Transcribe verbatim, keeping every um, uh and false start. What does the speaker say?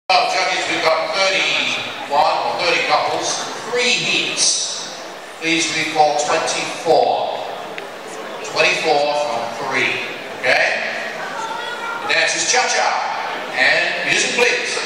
Well, judges, we've got thirty-one or thirty couples, three heats. Please recall twenty-four. twenty-four from three. Okay? The dance is cha-cha. And music, please.